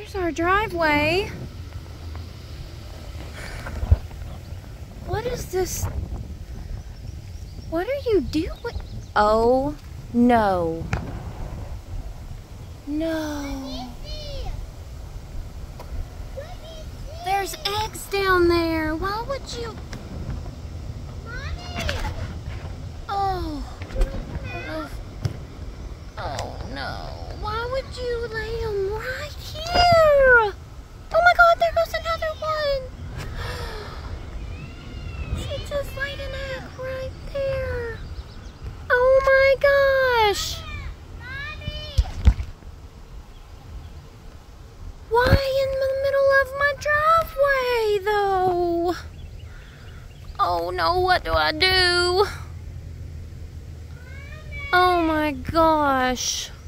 Here's our driveway. What is this? What are you doing? Oh, no. No. There's eggs down there. Why would you? Oh. Oh, no. Why would you lay them right here? Oh my God, there goes another one. She just laid an egg right there. Oh my gosh. Why in the middle of my driveway though? Oh no, what do I do? Oh my gosh.